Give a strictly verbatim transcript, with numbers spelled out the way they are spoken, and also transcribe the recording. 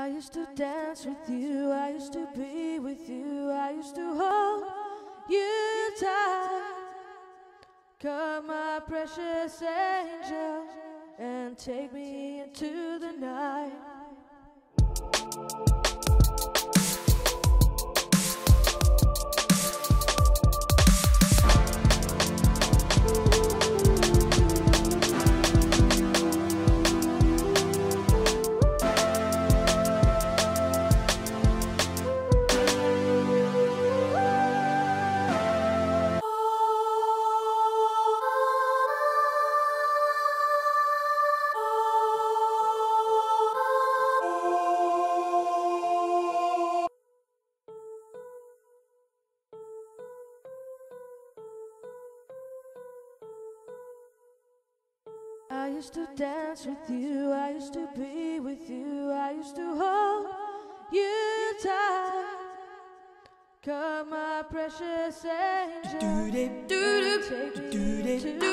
I used to dance with you, I used to be with you, I used to hold you tight. Come, my precious angel, and take me into the night. I used to dance with you, I used to be with you, I used to hold you tight. Come, my precious angel, and take me to